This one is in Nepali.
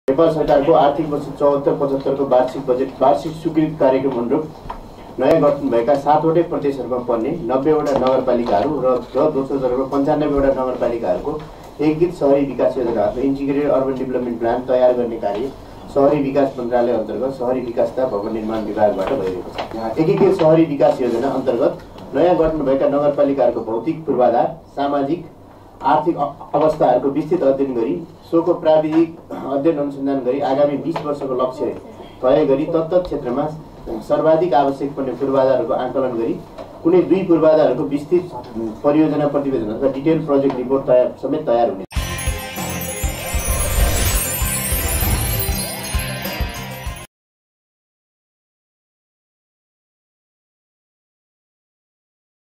नेपाल सरकारको आर्थिक वर्ष 74-75 को वार्षिक स्वीकृत कार्यक्रम अनुरूप नयाँ गठन भएका 7वटै प्रदेशहरूमा पर्ने 90वटा नगरपालिकाहरू र दोस्रो चरणमा 95वटा नगरपालिकाहरूको एकीकृत शहरी विकास योजना अथवा इन्टिग्रेटेड अर्बन डेभलपमेन्ट प्लान तयार गर्ने कार्य शहरी विकास मन्त्रालय अन्तर्गत शहरी विकास तथा भवन निर्माण विभागबाट भइरहेको छ। एकीकृत शहरी विकास योजना अन्तर्गत नयाँ गठन भएका नगरपालिकाहरूको भौतिक पूर्वाधार, सामाजिक आर्थिक अवस्थाहरूको विस्तृत अध्ययन गरी सोको प्राविधिक अध्ययन अनुसन्धान गरी आगामी 20 वर्षको लक्ष्य तय गरी तत्त क्षेत्रमा सर्वाधिक आवश्यक पर्ने पूर्वाधारहरूको आकलन गरी कुनै दुई पूर्वाधारहरूको विस्तृत परियोजना प्रतिवेदन अथवा डिटेल प्रोजेक्ट रिपोर्ट समेत तयार हुने